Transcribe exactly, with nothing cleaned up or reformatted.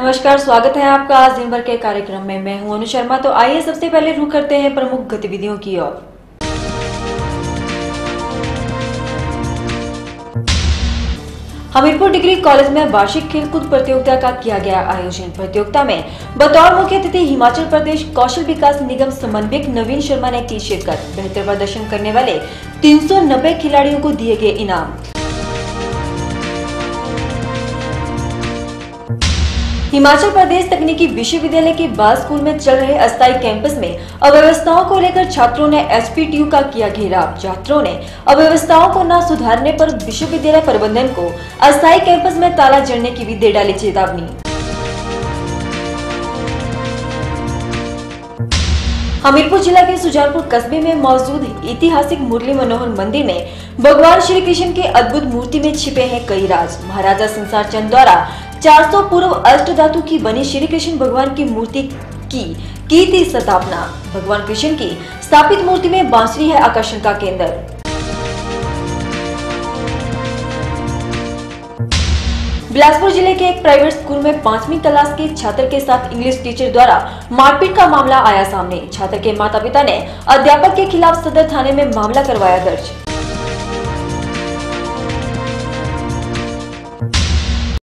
नमस्कार, स्वागत है आपका आज दिन भर के कार्यक्रम में। मैं हूं अनु शर्मा। तो आइए सबसे पहले रुख करते हैं प्रमुख गतिविधियों की ओर। हमीरपुर डिग्री कॉलेज में वार्षिक खेलकूद प्रतियोगिता का किया गया आयोजन। प्रतियोगिता में बतौर मुख्य अतिथि हिमाचल प्रदेश कौशल विकास निगम समन्वयक नवीन शर्मा ने की शिरकत। बेहतर प्रदर्शन करने वाले तीन सौ नब्बे खिलाड़ियों को दिए गए इनाम। हिमाचल प्रदेश तकनीकी विश्वविद्यालय के बाल स्कूल में चल रहे अस्थायी कैंपस में अव्यवस्थाओं को लेकर छात्रों ने एस पी टी यू का किया घेराव। छात्रों ने अव्यवस्थाओं को न सुधारने पर विश्वविद्यालय प्रबंधन को अस्थायी कैंपस में ताला जड़ने की भी दे डाली चेतावनी। हमीरपुर जिला के सुजानपुर कस्बे में मौजूद ऐतिहासिक मुरली मनोहर मंदिर में भगवान श्री कृष्ण के अद्भुत मूर्ति में छिपे हैं कई राज। महाराजा संसार चंद द्वारा चार सौ पूर्व अष्ट धातु की बनी श्री कृष्ण भगवान की मूर्ति की की थी स्थापना। भगवान कृष्ण की स्थापित मूर्ति में बांसुरी है आकर्षण का केंद्र। बिलासपुर जिले के एक प्राइवेट स्कूल में पांचवी क्लास के छात्र के साथ इंग्लिश टीचर द्वारा मारपीट का मामला आया सामने। छात्र के माता पिता ने अध्यापक के खिलाफ सदर थाने में मामला करवाया दर्ज।